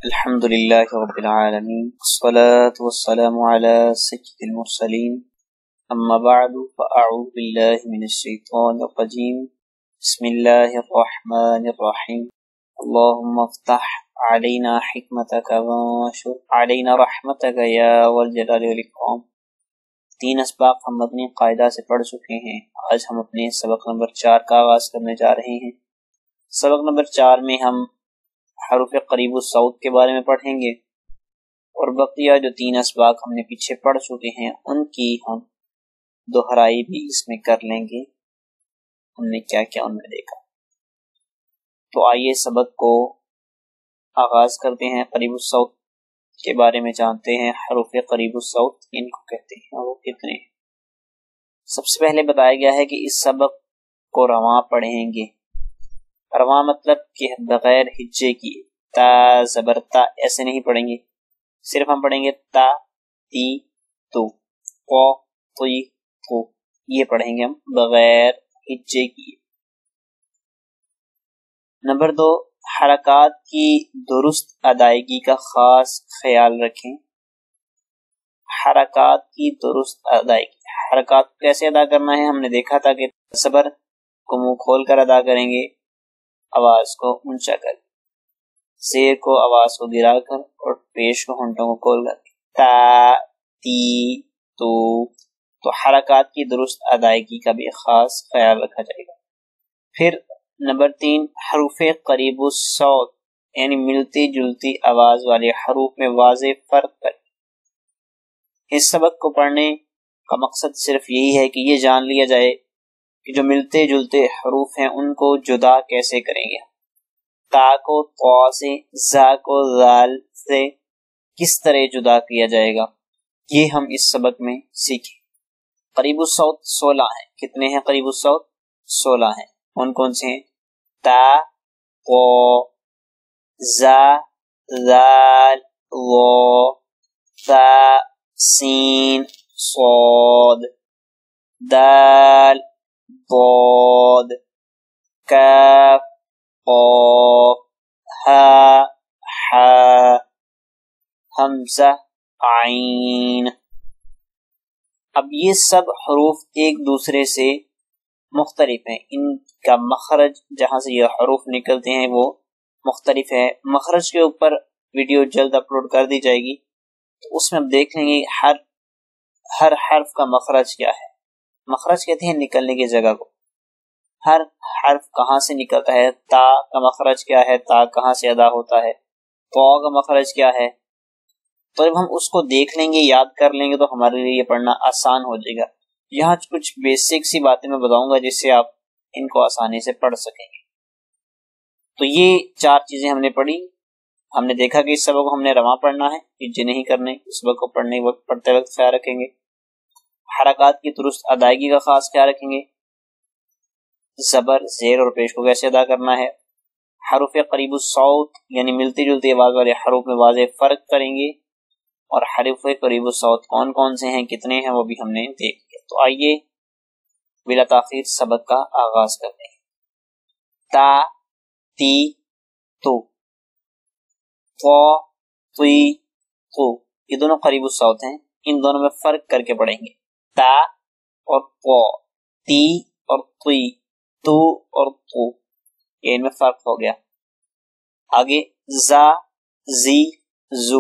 الحمدللہ رب العالمین والصلاة والسلام علی سید المرسلین اما بعد فاعوذ باللہ من الشیطان الرجیم بسم اللہ الرحمن الرحیم اللہم افتح علینا حکمتک وانشر علینا رحمتک یا والجلال والاکرام۔ 3 اسباق ہم مبنی قاعدہ سے پڑھ چکے ہیں۔ آج ہم اپنے سبق نمبر 4 کا آغاز کرنے جا رہے ہیں۔ سبق نمبر 4 میں ہم حروف قریب الصوت کے بارے میں پڑھیں گے اور بقیہ جو 3 اسباق ہم نے پیچھے پڑھ چکے ہیں ان کی ہم دہرائی بھی اس میں کر لیں گے، ہم نے کیا کیا ان میں دیکھا۔ تو آئیے سبق کو آغاز کرتے ہیں۔ قریب الصوت کے بارے میں جانتے ہیں۔ حروف قریب الصوت ان کو کہتے ہیں اور وہ کتنے ہیں۔ سب سے پہلے بتایا گیا ہے کہ اس سبق کو رواں پڑھیں گے۔ رواں مطلب کہ بغیر ہجے کی، تا زبر تا ایسے نہیں پڑھیں گے، صرف ہم پڑھیں گے تا تی تو، قو تی کو، یہ پڑھیں گے ہم بغیر ہجے کی۔ نمبر 2، حرکات کی درست ادائیگی کا خاص خیال رکھیں۔ حرکات کی درست ادائیگی، حرکات کیسے ادا کرنا ہے ہم نے دیکھا تھا کہ زبر کو منہ کھول کر ادا کریں گے، آواز کو اونچا کر، زیر کو آواز کو گرا کر اور پیش کو ہونٹوں کو کھول کر، تا تی تو حرکات کی درست ادائیگی کا بھی خاص خیال رکھا جائے گا۔ پھر نمبر 3، حروف قریب الصوت یعنی ملتی جلتی آواز والے حروف میں واضح فرق کریں۔ اس سبق کو پڑھنے کا مقصد صرف یہی ہے کہ یہ جان لیا جائے کہ جو ملتے جلتے حروف ہیں ان کو جدا کیسے کریں گے۔ تا کو طا سے، زا کو زال سے کس طرح جدا کیا جائے گا، یہ ہم اس سبق میں سیکھیں۔ قریب الصوت 16 ہیں۔ کتنے ہیں قریب الصوت؟ 16 ہیں۔ کون کون سے ہیں؟ تا، قو، زا، زال، وا، تا، سین، صاد، دال، ضاد، کاف، قاف، ہا، حا، حمزہ، عین۔ اب یہ سب حروف ایک دوسرے سے مختلف ہیں، ان کا مخرج جہاں سے یہ حروف نکلتے ہیں وہ مختلف ہے۔ مخرج کے اوپر ویڈیو جلد اپلوڈ کر دی جائے گی، تو اس میں ہم دیکھ لیں گے ہر حرف کا مخرج کیا ہے۔ مخرج کہتے ہیں نکلنے کی جگہ کو، ہر حرف کہاں سے نکلتا ہے۔ تا کا مخرج کیا ہے، تا کہاں سے ادا ہوتا ہے، طا کا مخرج کیا ہے۔ تو جب ہم اس کو دیکھ لیں گے، یاد کر لیں گے، تو ہمارے لیے یہ پڑھنا آسان ہو جائے گا۔ یہاں کچھ بیسک سی باتیں میں بتاؤں گا جس سے آپ ان کو آسانی سے پڑھ سکیں گے۔ تو یہ 4 چیزیں ہم نے پڑھی۔ ہم نے دیکھا کہ اس سبق کو ہم نے رواں پڑھنا ہے، ہجے نہیں کرنے، اس سبق کو پڑھتے وقت خیال رکھیں گے۔ حرکات کی درست ادائیگی کا خاص خیال رکھیں گے۔ زبر، زیر اور پیش کو کیسے ادا کرنا ہے۔ حروف قریب الصوت یعنی ملتی جلتی آواز والے حروف میں واضح فرق کریں گے، اور حروف قریب الصوت کون کون سے ہیں، کتنے ہیں، وہ بھی ہم نے دیکھ لیا۔ تو آئیے بلا تاخیر سبق کا آغاز کرتے ہیں۔ تا، تی، تو، طا، تی، تو، یہ دونوں قریب الصوت ہیں، ان دونوں میں فرق کر کے پڑھیں گے۔ تا اور طا، تی اور تی، تو اور تو، یہ ان میں فرق ہو گیا۔ آگے زا، زی، زو،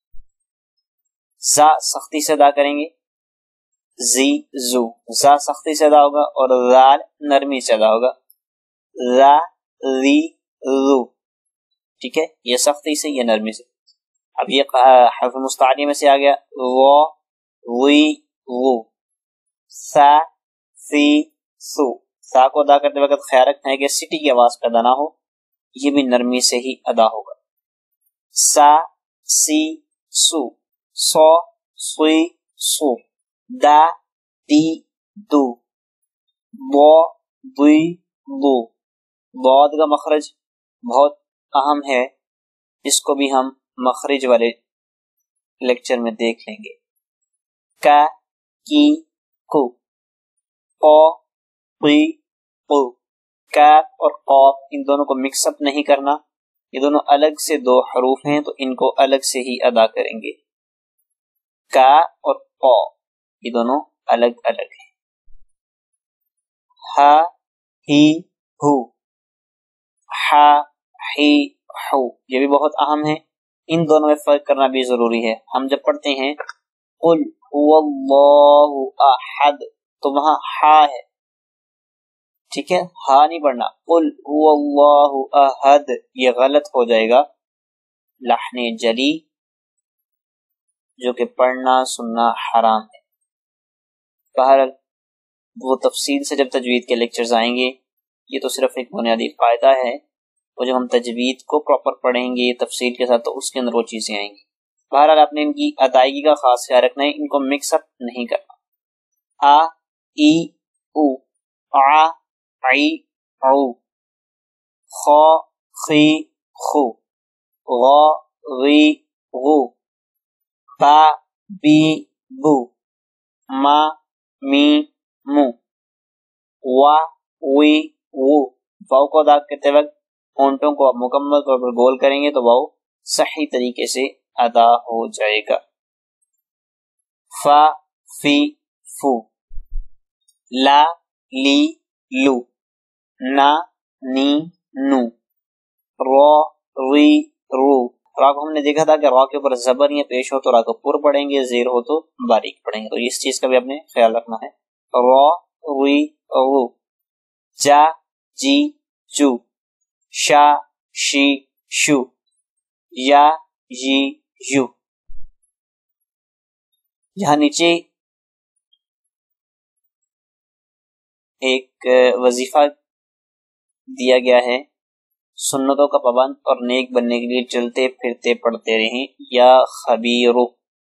زا سختی سے ادا کریں گے، زی، زو، زا سختی سے ادا ہوگا اور زال نرمی سے ادا ہوگا، زا، زی، زو، ٹھیک ہے، یہ سختی سے، یہ نرمی سے۔ اب یہ حرف مستعلیہ میں سے آ گیا، وا، وی، وو، سا، سی، سو، سا کو ادا کرتے وقت خیال رکھنا ہے کہ سٹی کی آواز پیدا نہ ہو، یہ بھی نرمی سے ہی ادا ہوگا۔ سا، سی، سو، سو، سوی، سو، دا، دی، دو، بو، بوی، بو۔ بعد کا مخرج بہت اہم ہے، اس کو بھی ہم مخرج والے لیکچر میں دیکھ لیں گے۔ کا، کی، کو، قو، قی، قو، کاف اور قاف ان دونوں کو مکس اپ نہیں کرنا، یہ دونوں الگ سے دو حروف ہیں تو ان کو الگ سے ہی ادا کریں گے. کا اور قا یہ دونوں الگ الگ ہیں. ہا ہی ہو، ہا ہی ہو، یہ بھی بہت اہم ہے. ان دونوں میں فرق کرنا بھی ضروری ہے. ہم جب پڑھتے ہیں قل هو اللہ احد تو وہاں ہا ہے، ٹھیک ہے، ہا نہیں پڑھنا. قل هو اللہ احد یہ غلط ہو جائے گا. لحن جلی جو کہ پڑھنا سننا حرام ہے. بہرحال وہ تفصیل سے جب تجوید کے لیکچرز آئیں گے، یہ تو صرف ایک بنیادی قاعدہ ہے، اور جب ہم تجوید کو پراپر پڑھیں گے تفصیل کے ساتھ تو اس کے اندر وہ چیزیں آئیں گی. بہرحال آپ نے ان کی ادائیگی کا خاص خیال رکھنا ہے، ان کو مکس اپ نہیں کرنا. آ ای او، آ عی او، خا خی خو، غا غی غو، با بی بو، ما می مو، وا وی وو. واؤ کو ادا کرتے وقت ہونٹوں کو آپ مکمل طور پر گول کریں گے تو واؤ صحیح طریقے سے ادا ہو جائے گا. فا فی فو، لا لی لو، نا نی نو، را ری رو. را کو ہم نے دیکھا تھا کہ را کے اوپر زبر یا پیش ہو تو را کو پر پڑھیں گے، زیر ہو تو باریک پڑھیں گے، تو اس چیز کا بھی آپ نے خیال رکھنا ہے. را ری رو، جا جی جو، شا شی شو، یا جی یو. یہاں نیچے ایک وظیفہ دیا گیا ہے، سنتوں کا پابند اور نیک بننے کے لیے چلتے پھرتے پڑھتے رہیں یا خبیرو.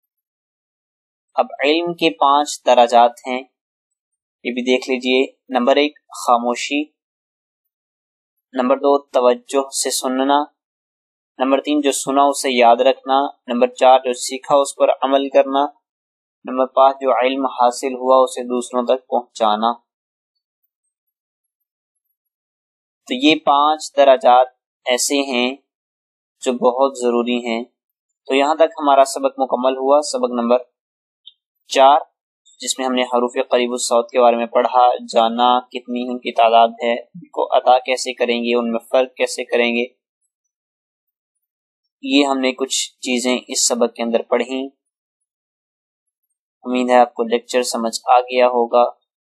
اب علم کے 5 درجات ہیں، یہ بھی دیکھ لیجئے. نمبر 1 خاموشی، نمبر 2 توجہ سے سننا، نمبر 3 جو سنا اسے یاد رکھنا، نمبر 4 جو سیکھا اس پر عمل کرنا، نمبر 5 جو علم حاصل ہوا اسے دوسروں تک پہنچانا. تو یہ 5 درجات ایسے ہیں جو بہت ضروری ہیں. تو یہاں تک ہمارا سبق مکمل ہوا، سبق نمبر 4، جس میں ہم نے حروف قریب الصوت کے بارے میں پڑھا، جانا کتنی ان کی تعداد ہے، ان کو ادا کیسے کریں گے، ان میں فرق کیسے کریں گے. یہ ہم نے کچھ چیزیں اس سبق کے اندر پڑھیں. امید ہے آپ کو لیکچر سمجھ آ گیا ہوگا.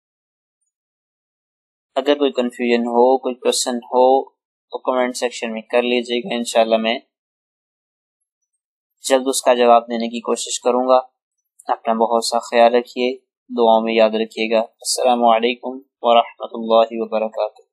اگر کوئی کنفیوژن ہو، کوئی کوشچن ہو تو کمنٹ سیکشن میں کر لیجئے گا، انشاءاللہ میں جلد اس کا جواب دینے کی کوشش کروں گا. اپنا بہت سا خیال رکھیے، دعاؤں میں یاد رکھیے گا. السلام علیکم ورحمۃ اللہ وبرکاتہ.